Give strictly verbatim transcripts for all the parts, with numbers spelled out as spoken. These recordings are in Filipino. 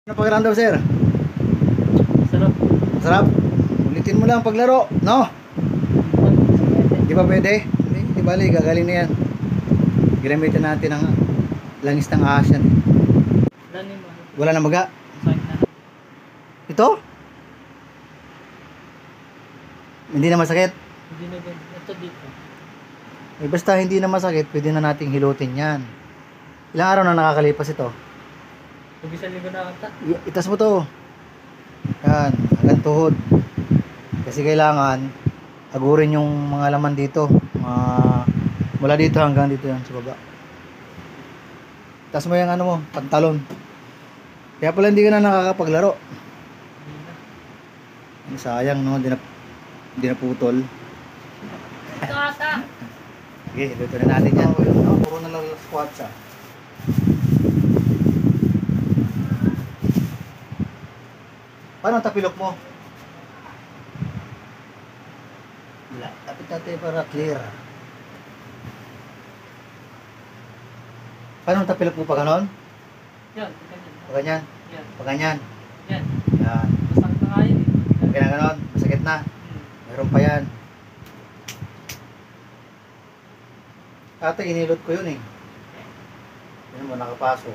Ano pakiramdam, sir? Sarap. Sarap? Ulitin mo lang paglaro, no? Di ba pwede? Hindi, di bali, gagaling na yan. Ginamitan natin ang langis ng ahas yan. Lalim mo. Wala na maga. Sakit na. Ito? Hindi na masakit. Hindi na ganun. Ito dito. Eh, basta hindi na masakit, pwede na nating hilutin yan. Ilang araw na nakakalipas ito? Pag isang linggo na kata. I- itas mo to. Yan, hanggang tuhod. Kasi kailangan agurin yung mga laman dito. Mga, mula dito hanggang dito yan sa baba. Itas mo yung ano mo, pantalon. Kaya pala hindi ka na nakakapaglaro. Hindi na. Ang sayang, no? Hindi na, hindi na putol. Ito ata. Okay, dito na natin yan. Oh, puro na lang squats ah. Paano ang tapilok mo? Wala. Tapit natin para clear. Paano ang tapilok mo pa ganon? Yan. Ganyan. Pa ganyan? Yan. Pa ganyan? Yan. Yan. Masakit na kaya eh. Kaya na ganon? Masakit na? Hmm. Meron pa yan. Ate, inilot ko yun eh. Yan mo, nakapasok.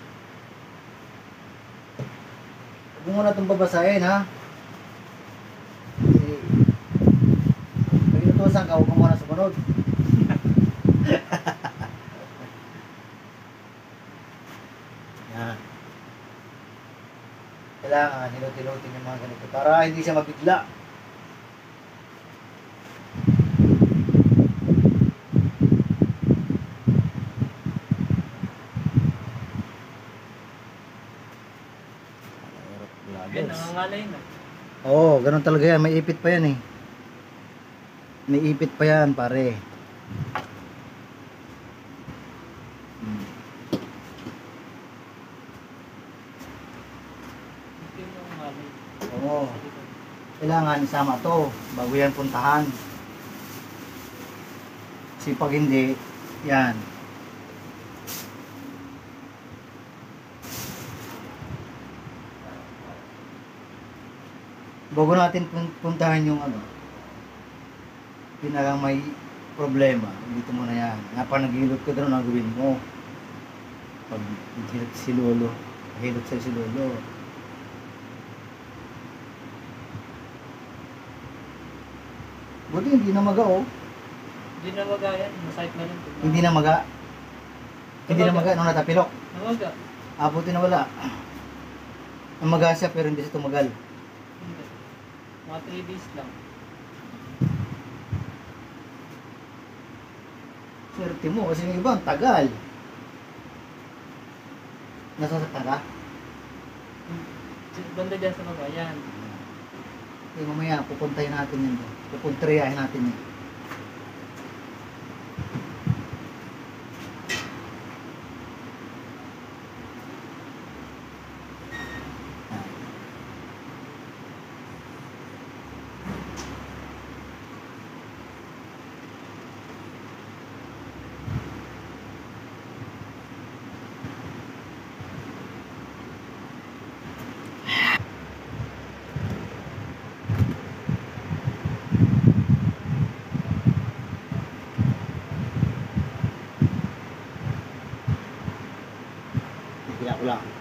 Huwag mo muna itong babasahin ha. Kasi, pag inutusan ka, huwag mo muna sumunod. Yan. Kailangan hilot-hilotin yung mga ganito para hindi siya mabigla. Yan. Nangangalay na. Oo, ganun talaga yan. May ipit pa yan eh. May ipit pa yan, pare. Hmm. Ito yung nangangalay. Oo. Kailangan isama to bago yan puntahan. Kasi pag hindi, yan. Bago natin pun- puntahan yung ano, pinakang may problema, dito muna yan. Nga pa naghilot ka doon, ang gawin mo. Pag naghilot si Lolo, naghilot sa'yo si Lolo. Buti hindi na maga oh. Hindi na waga yan. Masakit na rin. Hindi na maga. Hindi na maga nung natapilok. Nawaga. Ah, buti na wala. Namaga siya pero hindi siya tumagal. Hindi. Mga three days lang. Swerte mo kasi yung iba ang tagal. Nasasaktan ka? Banda dyan sa baba. Yan. Okay, mamaya pupuntahin natin yan. Pupuntriyahin natin yan. Kaya ko lang.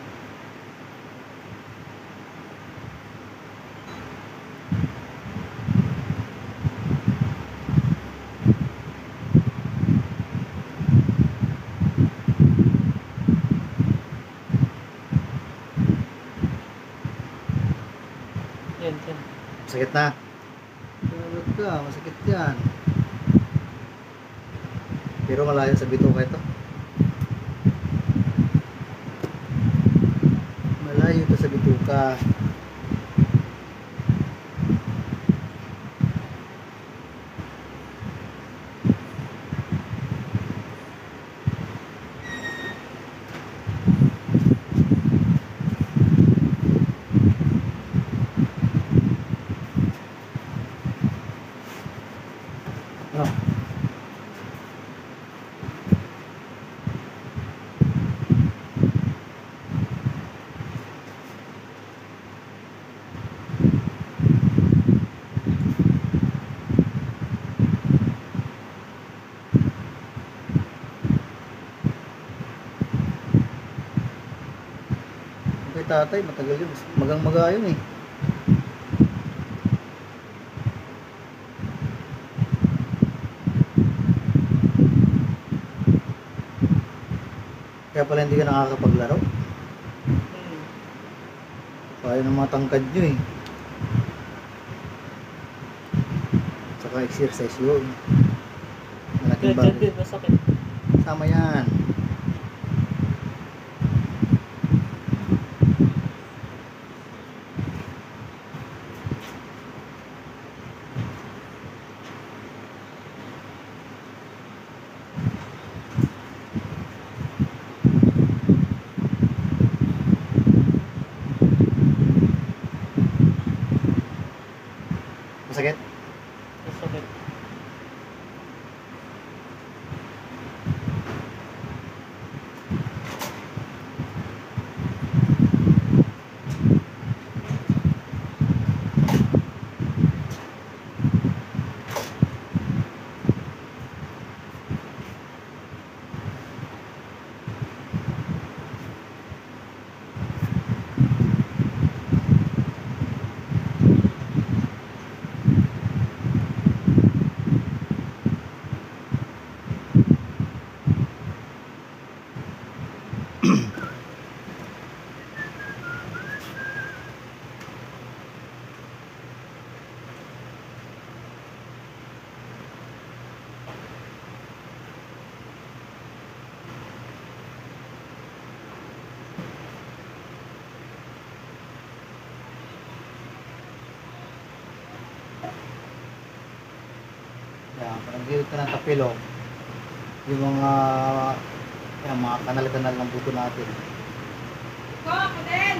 Yan. Yan. Masakit na. Tulog ka, masakit yan. Pero malayo sa bituka ito. Malayo ito sa bituka. Oh. kay tatay, matagal yun. Magang maga yun eh. Kaya pala hindi ka nakakapaglaro. Hmm. Kaya ng mga tangkad nyo eh. Saka exercise yun. Malaking Kaya dyan bagay. din, masakit. Sama yan. Masakit? Masakit. Yan, parang gilid ka ng tapilok. Yung mga, yan, mga kanal-kanal ng buto natin. Ko, ako din.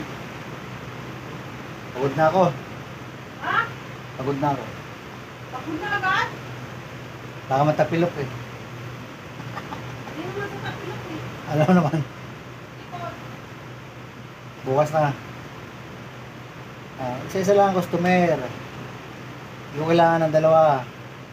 Pagod na ako. Ha? Pagod na ako. Pagod na agad? Baka matapilok eh. Hindi naman sa tapilok eh. Alam mo naman, Ikot. bukas na. Ah, isa-isa lang ang customer. Yung kailangan ng dalawa.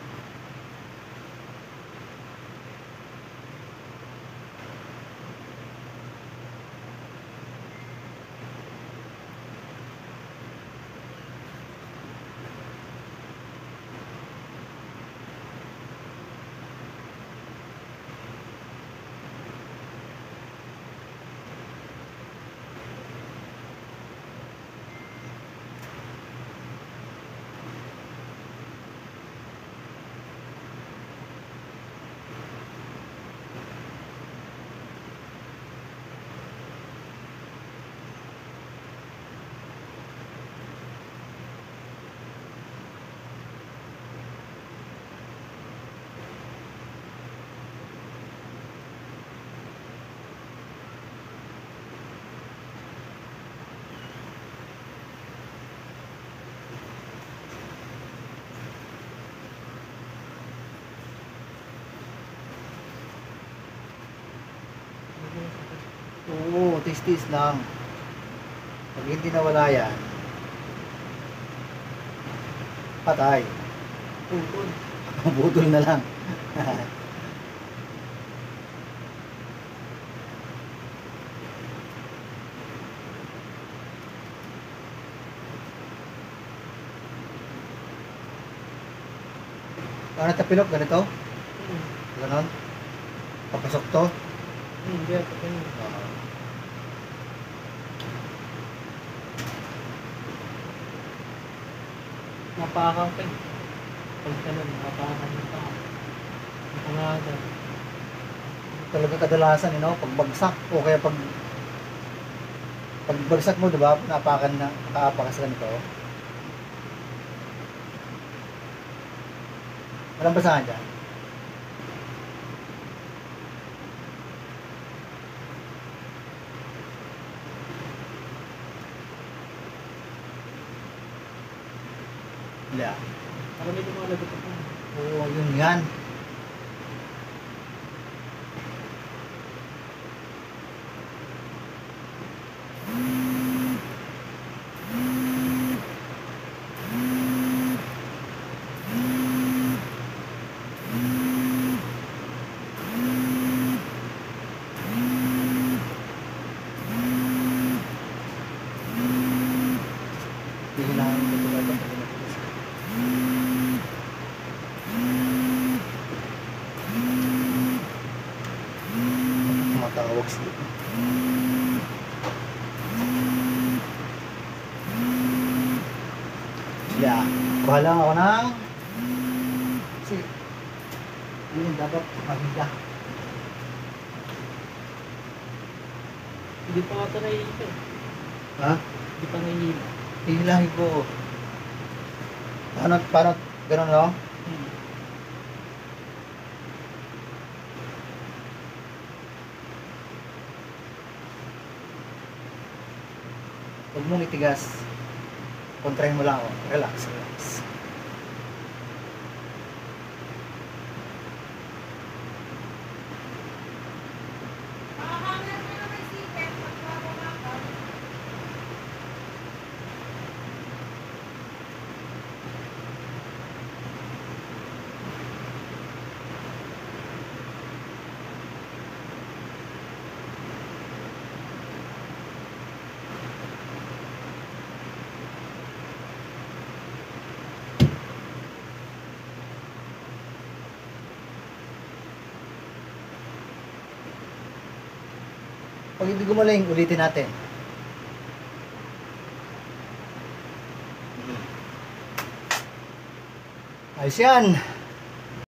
Oo, tis-tis lang. Pag hindi nawala yan, patay. Pupod. Budol na lang. Ano tapilok? Ganito? Hmm. Ganon? Papasok to? Hmm, diyan, ganun. Oo. Mapakang ka. Pag ganun, mapakang yung paa. Mapangagal. Talaga kadalasan, you know, pagbagsak o kaya pag pagbagsak mo, di ba? Napakan na, nakaapakas ka nito. Walang basahan dyan. Wala. Para may lumalagot ako. Oo, yun yan. Sila, kuha lang ako ng kasi yun dapat mahiga. Hindi pa ata nahihila. eh. Ha? Hindi pa nahihila. Hihilahin ko. Paano, paano, ganun no? Hmm. Huwag mong itigas. Kontrahin mo lang ako. Relax, relax. Makakamer mo na may sikip. Pagkababa ka. Pag hindi gumaling, ulitin natin. Ayos yan.